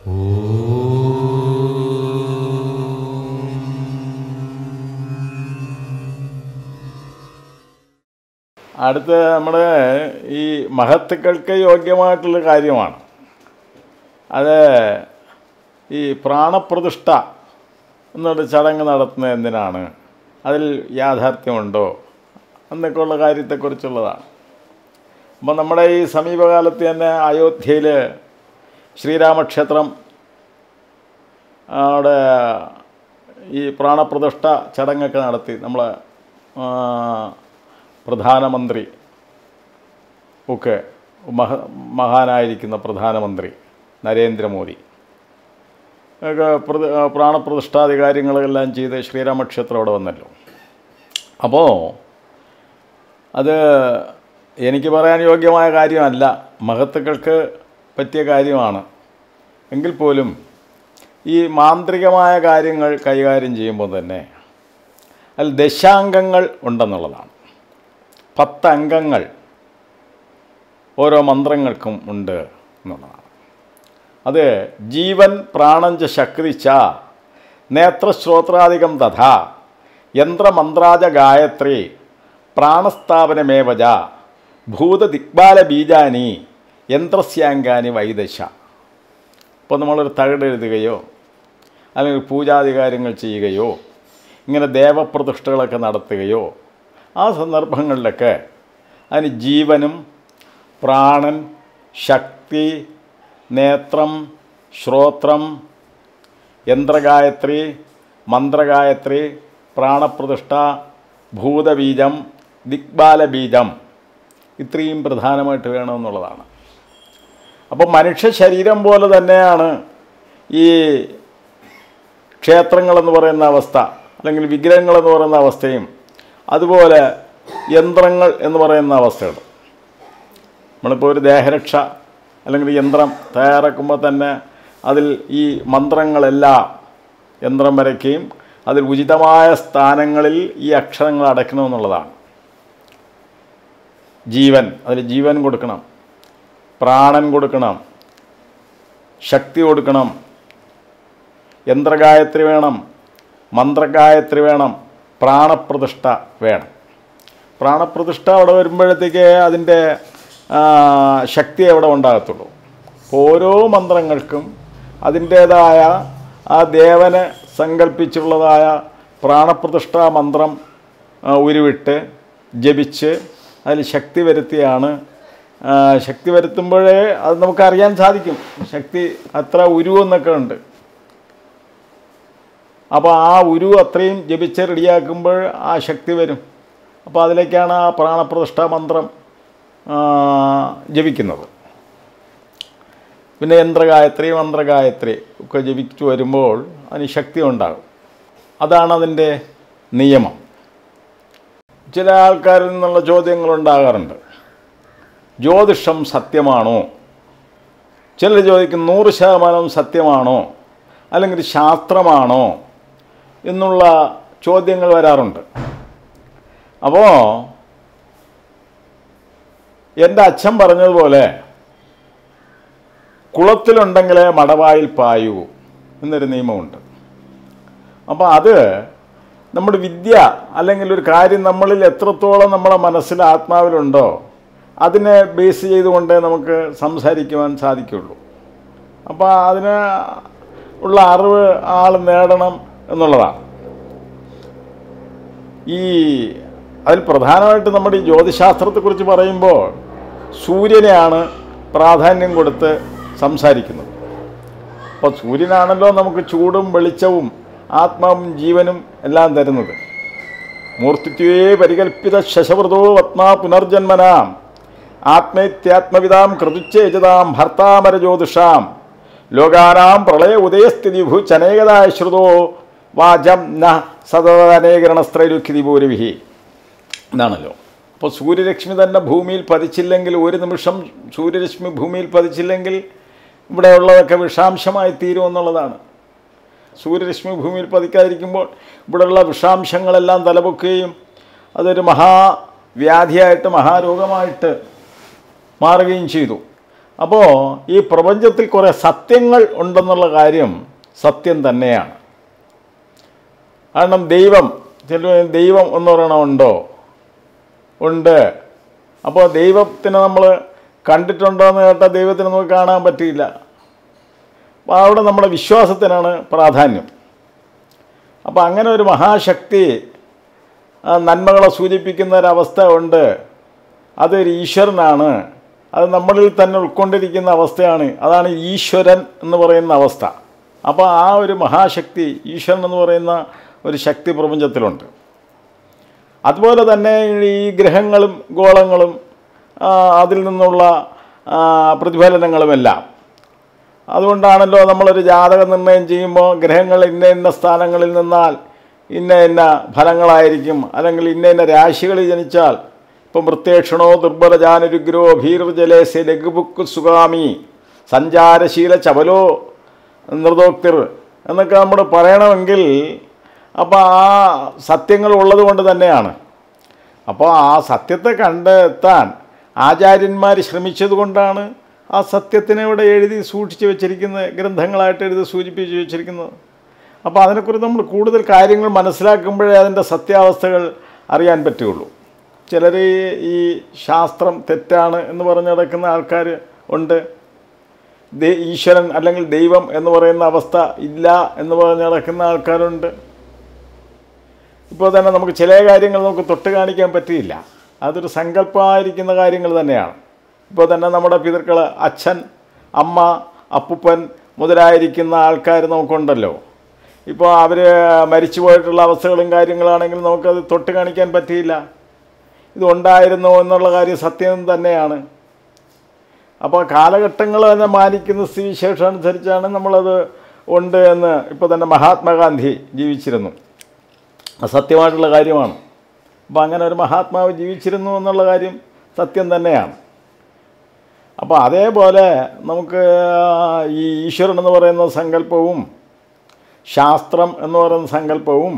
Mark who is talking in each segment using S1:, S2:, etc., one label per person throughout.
S1: അടുത്ത നമ്മുടെ ഈ മഹത്തുക്കൾക്ക് യോഗ്യമായിട്ടുള്ള കാര്യമാണ്. അത് ഈ പ്രാണപ്രതിഷ്ഠ എന്നൊരു ചടങ്ങ് നടത്തുന്നത് എന്തിനാണ്, അതിൽ യാഥാർത്ഥ്യമുണ്ടോ എന്നൊക്കെയുള്ള കാര്യത്തെക്കുറിച്ചുള്ളതാണ്. അപ്പോൾ നമ്മുടെ ഈ സമീപകാലത്ത് തന്നെ അയോധ്യയിൽ ശ്രീരാമക്ഷേത്രം അവിടെ ഈ പ്രാണപ്രതിഷ്ഠ ചടങ്ങൊക്കെ നടത്തി. നമ്മളെ പ്രധാനമന്ത്രി ഒക്കെ മഹാനായിരിക്കുന്ന പ്രധാനമന്ത്രി നരേന്ദ്രമോദി ഒക്കെ പ്രാണപ്രതിഷ്ഠാദി കാര്യങ്ങളെല്ലാം ചെയ്ത് ശ്രീരാമക്ഷേത്രം അവിടെ വന്നല്ലോ. അപ്പോൾ അത് എനിക്ക് പറയാൻ യോഗ്യമായ കാര്യമല്ല, മഹത്തുക്കൾക്ക് പറ്റിയ കാര്യമാണ്. എങ്കിൽ പോലും ഈ മാന്ത്രികമായ കാര്യങ്ങൾ കൈകാര്യം ചെയ്യുമ്പോൾ തന്നെ അതിൽ ദശാംഗങ്ങൾ ഉണ്ടെന്നുള്ളതാണ്. 10 അംഗങ്ങൾ ഓരോ മന്ത്രങ്ങൾക്കും ഉണ്ട് എന്നുള്ളതാണ്. അത് ജീവൻ പ്രാണഞ്ച ശക്തിച്ച നേത്രശ്രോത്രാധികം തഥാ യന്ത്രമന്ത്രാജ ഗായത്രി പ്രാണസ്ഥാപനമേവജ ഭൂതദിഗ്ബാല ബീജാനി യന്ത്രസ്യാംഗാനി വൈദശ. ഇപ്പോൾ നമ്മളൊരു തകിട് എഴുതുകയോ അല്ലെങ്കിൽ പൂജാധികാരങ്ങൾ ചെയ്യുകയോ ഇങ്ങനെ ദേവപ്രതിഷ്ഠകളൊക്കെ നടത്തുകയോ ആ സന്ദർഭങ്ങളിലൊക്കെ അതിന് ജീവനും പ്രാണൻ, ശക്തി, നേത്രം, ശ്രോത്രം, യന്ത്രഗായത്രി, മന്ത്രഗായത്രി, പ്രാണപ്രതിഷ്ഠ, ഭൂതബീജം, ദിഗ്ബാലബീജം ഇത്രയും പ്രധാനമായിട്ട് വേണമെന്നുള്ളതാണ്. അപ്പോൾ മനുഷ്യ ശരീരം പോലെ തന്നെയാണ് ഈ ക്ഷേത്രങ്ങളെന്ന് പറയുന്ന അവസ്ഥ, അല്ലെങ്കിൽ വിഗ്രഹങ്ങളെന്ന് പറയുന്ന അവസ്ഥയും അതുപോലെ യന്ത്രങ്ങൾ എന്ന് പറയുന്ന അവസ്ഥകൾ. നമ്മളിപ്പോൾ ഒരു ദേഹരക്ഷ അല്ലെങ്കിൽ യന്ത്രം തയ്യാറാക്കുമ്പോൾ തന്നെ അതിൽ ഈ മന്ത്രങ്ങളെല്ലാം യന്ത്രം വരയ്ക്കുകയും അതിൽ ഉചിതമായ സ്ഥാനങ്ങളിൽ ഈ അക്ഷരങ്ങൾ അടയ്ക്കണമെന്നുള്ളതാണ്. ജീവൻ, അതിൽ ജീവൻ കൊടുക്കണം, പ്രാണൻ കൊടുക്കണം, ശക്തി കൊടുക്കണം, യന്ത്രഗായത്രി വേണം, മന്ത്രഗായത്രി വേണം, പ്രാണപ്രതിഷ്ഠ വേണം. പ്രാണപ്രതിഷ്ഠ അവിടെ വരുമ്പോഴത്തേക്ക് അതിൻ്റെ ശക്തി അവിടെ ഉണ്ടാകത്തുള്ളൂ. ഓരോ മന്ത്രങ്ങൾക്കും അതിൻ്റേതായ ആ ദേവനെ സങ്കല്പിച്ചുള്ളതായ പ്രാണപ്രതിഷ്ഠാ മന്ത്രം ഉരുവിട്ട് ജപിച്ച് അതിൽ ശക്തി വരുത്തിയാണ്. ശക്തി വരുത്തുമ്പോഴേ അത് നമുക്കറിയാൻ സാധിക്കും ശക്തി അത്ര ഉരുവെന്നൊക്കെ ഉണ്ട്. അപ്പോൾ ആ ഉരു അത്രയും ജപിച്ച് റെഡിയാക്കുമ്പോൾ ആ ശക്തി വരും. അപ്പോൾ അതിലേക്കാണ് ആ പ്രാണപ്രതിഷ്ഠാ മന്ത്രം ജപിക്കുന്നത്. പിന്നെ യന്ത്രഗായത്രി, മന്ത്രഗായത്രി ഒക്കെ ജപിച്ചു വരുമ്പോൾ അതിന് ശക്തി ഉണ്ടാകും. അതാണ് അതിൻ്റെ നിയമം. ചില ആൾക്കാരിൽ നിന്നുള്ള ചോദ്യങ്ങളുണ്ടാകാറുണ്ട്. ജ്യോതിഷം സത്യമാണോ? ചിലർ ചോദിക്കും 100% സത്യമാണോ അല്ലെങ്കിൽ ശാസ്ത്രമാണോ എന്നുള്ള ചോദ്യങ്ങൾ വരാറുണ്ട്. അപ്പോൾ എൻ്റെ അച്ഛൻ പറഞ്ഞതുപോലെ കുളത്തിലുണ്ടെങ്കിലേ മടവായിൽ പായൂ എന്നൊരു നിയമമുണ്ട്. അപ്പോൾ അത് നമ്മുടെ വിദ്യ അല്ലെങ്കിൽ ഒരു കാര്യം നമ്മളിൽ എത്രത്തോളം നമ്മളെ മനസ്സിൽ ആത്മാവിലുണ്ടോ അതിനെ ബേസ് ചെയ്തുകൊണ്ടേ നമുക്ക് സംസാരിക്കുവാൻ സാധിക്കുള്ളൂ. അപ്പോൾ അതിന് ഉള്ള അറിവ് ആൾ നേടണം എന്നുള്ളതാണ്. അതിൽ പ്രധാനമായിട്ട് നമ്മുടെ ഈ ജ്യോതിശാസ്ത്രത്തെക്കുറിച്ച് പറയുമ്പോൾ സൂര്യനെയാണ് പ്രാധാന്യം കൊടുത്ത് സംസാരിക്കുന്നത്. അപ്പോൾ സൂര്യനാണല്ലോ നമുക്ക് ചൂടും വെളിച്ചവും ആത്മാവും ജീവനും എല്ലാം തരുന്നത്. മൂർത്തിത്വേ പരികൽപ്പിത ശശവൃതോ വത്മാ പുനർജന്മനാം ആത്മേത്യാത്മവിതാം കൃതുച്ചേജതാം ഭർത്താമര ജ്യോതിഷാം ലോകാനാം പ്രളയ ഉദയസ്ഥിതി ഭൂച്ചനേകതായ ശ്രുതോ വാചം ന സതനേകരണസ്ത്രൈരുഖ്യതിപൂരവിഹി എന്നാണല്ലോ. അപ്പോൾ സൂര്യരശ്മി തന്നെ ഭൂമിയിൽ പതിച്ചില്ലെങ്കിൽ, ഒരു നിമിഷം സൂര്യരശ്മി ഭൂമിയിൽ പതിച്ചില്ലെങ്കിൽ ഇവിടെയുള്ളതൊക്കെ വിഷാംശമായി തീരുമെന്നുള്ളതാണ്. സൂര്യരശ്മി ഭൂമിയിൽ പതിക്കാതിരിക്കുമ്പോൾ ഇവിടെയുള്ള വിഷാംശങ്ങളെല്ലാം തലപൊക്കുകയും അതൊരു മഹാവ്യാധിയായിട്ട് മഹാരോഗമായിട്ട് മാറുകയും ചെയ്തു. അപ്പോൾ ഈ പ്രപഞ്ചത്തിൽ കുറേ സത്യങ്ങൾ ഉണ്ടെന്നുള്ള കാര്യം സത്യം തന്നെയാണ്. കാരണം ദൈവം എന്ന് പറയണ ഉണ്ടോ? ഉണ്ട്. അപ്പോൾ ദൈവത്തിനെ നമ്മൾ കണ്ടിട്ടുണ്ടോ എന്ന് കേട്ടാൽ ദൈവത്തിനെ നമുക്ക് കാണാൻ പറ്റില്ല. അപ്പോൾ അവിടെ നമ്മുടെ വിശ്വാസത്തിനാണ് പ്രാധാന്യം. അപ്പോൾ അങ്ങനെ ഒരു മഹാശക്തി നന്മകളെ സൂചിപ്പിക്കുന്ന ഒരവസ്ഥ ഉണ്ട്. അതൊരു ഈശ്വരനാണ്. അത് നമ്മളിൽ തന്നെ ഉൾക്കൊണ്ടിരിക്കുന്ന അവസ്ഥയാണ്. അതാണ് ഈശ്വരൻ എന്ന് പറയുന്ന അവസ്ഥ. അപ്പോൾ ആ ഒരു മഹാശക്തി, ഈശ്വരൻ എന്ന് പറയുന്ന ഒരു ശക്തി പ്രപഞ്ചത്തിലുണ്ട്. അതുപോലെ തന്നെ ഈ ഗ്രഹങ്ങളും ഗോളങ്ങളും അതിൽ നിന്നുള്ള പ്രതിഫലനങ്ങളുമെല്ലാം. അതുകൊണ്ടാണല്ലോ നമ്മളൊരു ജാതക നിർണ്ണയം ചെയ്യുമ്പോൾ ഗ്രഹങ്ങൾ ഇന്ന ഇന്ന സ്ഥാനങ്ങളിൽ നിന്നാൽ ഇന്ന ഇന്ന ഫലങ്ങളായിരിക്കും, അല്ലെങ്കിൽ ഇന്ന ഇന്ന രാശികളിൽ ജനിച്ചാൽ, ഇപ്പം വൃത്തേക്ഷണോ ദുർബല ജാനുരുഗ്രോ ഭീർജലേസ്യ ലഘുബുക്ക് സുഗാമി സഞ്ചാരശീല ചപലോ നൃതോക്തിർ എന്നൊക്കെ നമ്മൾ പറയണമെങ്കിൽ അപ്പോൾ ആ സത്യങ്ങൾ ഉള്ളത് കൊണ്ട് തന്നെയാണ്. അപ്പോൾ ആ സത്യത്തെ കണ്ടെത്താൻ ആചാര്യന്മാർ ശ്രമിച്ചത് കൊണ്ടാണ് ആ സത്യത്തിനെ ഇവിടെ എഴുതി സൂക്ഷിച്ച് വെച്ചിരിക്കുന്നത്, ഗ്രന്ഥങ്ങളായിട്ട് എഴുതി സൂചിപ്പിച്ച് വെച്ചിരിക്കുന്നത്. അപ്പോൾ അതിനെക്കുറിച്ച് നമ്മൾ കൂടുതൽ കാര്യങ്ങൾ മനസ്സിലാക്കുമ്പോഴേ അതിൻ്റെ സത്യാവസ്ഥകൾ അറിയാൻ പറ്റുകയുള്ളൂ. ചിലർ ഈ ശാസ്ത്രം തെറ്റാണ് എന്ന് പറഞ്ഞ് നടക്കുന്ന ആൾക്കാർ ഉണ്ട്. ഈശ്വരൻ അല്ലെങ്കിൽ ദൈവം എന്ന് പറയുന്ന അവസ്ഥ ഇല്ല എന്ന് പറഞ്ഞ് നടക്കുന്ന ആൾക്കാരുണ്ട്. ഇപ്പോൾ തന്നെ നമുക്ക് ചില കാര്യങ്ങൾ നമുക്ക് തൊട്ട് കാണിക്കാൻ പറ്റിയില്ല. അതൊരു സങ്കല്പമായിരിക്കുന്ന കാര്യങ്ങൾ തന്നെയാണ്. ഇപ്പോൾ തന്നെ നമ്മുടെ പിതൃക്കൾ, അച്ഛൻ, അമ്മ, അപ്പൂപ്പൻ മുതലായിരിക്കുന്ന ആൾക്കാർ നമുക്കുണ്ടല്ലോ. ഇപ്പോൾ അവർ മരിച്ചു പോയിട്ടുള്ള അവസ്ഥകളും കാര്യങ്ങളാണെങ്കിൽ നമുക്കത് തൊട്ട് കാണിക്കാൻ പറ്റിയില്ല. ഇതുണ്ടായിരുന്നു എന്നുള്ള കാര്യം സത്യം തന്നെയാണ്. അപ്പോൾ കാലഘട്ടങ്ങൾ തന്നെ മാനിക്കുന്ന സ്ഥിതിവിശേഷം അനുസരിച്ചാണ് നമ്മളത് ഉണ്ട് എന്ന്. ഇപ്പോൾ തന്നെ മഹാത്മാഗാന്ധി ജീവിച്ചിരുന്നു, സത്യമായിട്ടുള്ള കാര്യമാണ്. അപ്പോൾ അങ്ങനെ ഒരു മഹാത്മാവ് ജീവിച്ചിരുന്നു എന്നുള്ള കാര്യം സത്യം തന്നെയാണ്. അപ്പോൾ അതേപോലെ നമുക്ക് ഈ ഈശ്വരൻ എന്ന് പറയുന്ന സങ്കല്പവും ശാസ്ത്രം എന്ന് പറയുന്ന സങ്കല്പവും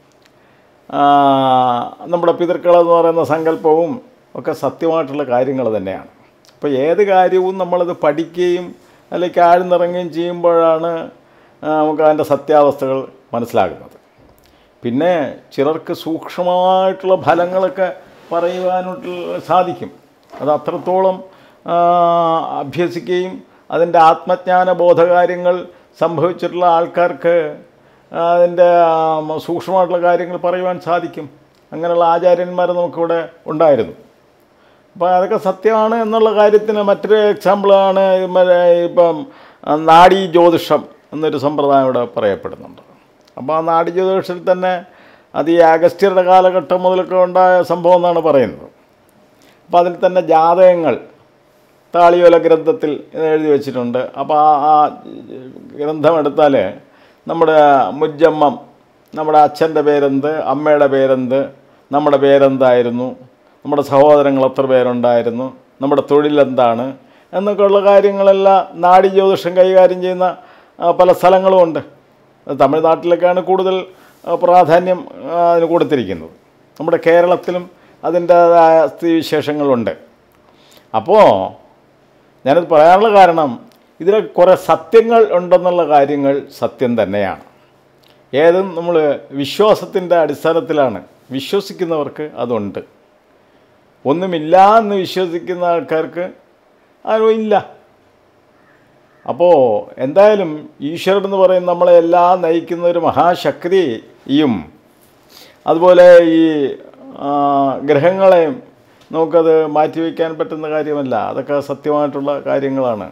S1: നമ്മുടെ പിതൃക്കളെന്ന് പറയുന്ന സങ്കല്പവും ഒക്കെ സത്യമായിട്ടുള്ള കാര്യങ്ങൾ തന്നെയാണ്. അപ്പോൾ ഏത് കാര്യവും നമ്മളത് പഠിക്കുകയും അല്ലെങ്കിൽ ആഴ്ന്നിറങ്ങുകയും ചെയ്യുമ്പോഴാണ് നമുക്ക് അതിൻ്റെ സത്യാവസ്ഥകൾ മനസ്സിലാകുന്നത്. പിന്നെ ചിലർക്ക് സൂക്ഷ്മമായിട്ടുള്ള ഫലങ്ങളൊക്കെ പറയുവാനായിട്ട് സാധിക്കും. അത് അത്രത്തോളം അഭ്യസിക്കുകയും അതിൻ്റെ ആത്മജ്ഞാന ബോധകാര്യങ്ങൾ സംഭവിച്ചിട്ടുള്ള ആൾക്കാർക്ക് അതിൻ്റെ സൂക്ഷ്മമായിട്ടുള്ള കാര്യങ്ങൾ പറയുവാൻ സാധിക്കും. അങ്ങനെയുള്ള ആചാര്യന്മാർ നമുക്കിവിടെ ഉണ്ടായിരുന്നു. അപ്പോൾ അതൊക്കെ സത്യമാണ് എന്നുള്ള കാര്യത്തിന് മറ്റൊരു എക്സാമ്പിളാണ് ഇപ്പം നാഡീ ജ്യോതിഷം എന്നൊരു സമ്പ്രദായം ഇവിടെ പറയപ്പെടുന്നുണ്ട്. അപ്പോൾ ആ നാഡീ ജ്യോതിഷത്തിൽ തന്നെ അത് ഈ അഗസ്ത്യരുടെ കാലഘട്ടം മുതലൊക്കെ ഉണ്ടായ സംഭവം എന്നാണ് പറയുന്നത്. അപ്പോൾ അതിൽ തന്നെ ജാതകങ്ങൾ താളിയോല ഗ്രന്ഥത്തിൽ എഴുതി വച്ചിട്ടുണ്ട്. അപ്പോൾ ആ ഗ്രന്ഥം എടുത്താൽ നമ്മുടെ മുജ്ജമ്മം, നമ്മുടെ അച്ഛൻ്റെ പേരെന്ത്, അമ്മയുടെ പേരെന്ത്, നമ്മുടെ പേരെന്തായിരുന്നു, നമ്മുടെ സഹോദരങ്ങൾ എത്ര പേരുണ്ടായിരുന്നു, നമ്മുടെ തൊഴിലെന്താണ് എന്നൊക്കെയുള്ള കാര്യങ്ങളെല്ലാം നാഡീ ജ്യോതിഷം കൈകാര്യം ചെയ്യുന്ന പല സ്ഥലങ്ങളുമുണ്ട്. തമിഴ്നാട്ടിലൊക്കെയാണ് കൂടുതൽ പ്രാധാന്യം അതിന് കൊടുത്തിരിക്കുന്നത്. നമ്മുടെ കേരളത്തിലും അതിൻ്റേതായ സ്ഥിതിവിശേഷങ്ങളുണ്ട്. അപ്പോൾ ഞാനത് പറയാനുള്ള കാരണം ഇതിൽ കുറേ സത്യങ്ങൾ ഉണ്ടെന്നുള്ള കാര്യങ്ങൾ സത്യം തന്നെയാണ്. ഏതും നമ്മൾ വിശ്വാസത്തിൻ്റെ അടിസ്ഥാനത്തിലാണ്. വിശ്വസിക്കുന്നവർക്ക് അതുണ്ട്. ഒന്നുമില്ല എന്ന് വിശ്വസിക്കുന്ന ആൾക്കാർക്ക് ആരും ഇല്ല. അപ്പോൾ എന്തായാലും ഈശ്വരൻ എന്ന് പറയുന്ന നമ്മളെല്ലാം നയിക്കുന്ന ഒരു മഹാശക്തിയും അതുപോലെ ഈ ഗ്രഹങ്ങളെയും നമുക്കത് മാറ്റിവെക്കാൻ പറ്റുന്ന കാര്യമല്ല. അതൊക്കെ സത്യമായിട്ടുള്ള കാര്യങ്ങളാണ്.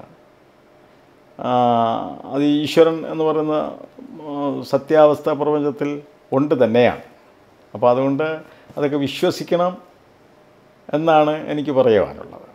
S1: അത് ഈശ്വരൻ എന്ന് പറയുന്ന സത്യാവസ്ഥ പ്രപഞ്ചത്തിൽ ഉണ്ട് തന്നെയാണ്. അപ്പോൾ അതുകൊണ്ട് അതൊക്കെ വിശ്വസിക്കണം എന്നാണ് എനിക്ക് പറയുവാനുള്ളത്.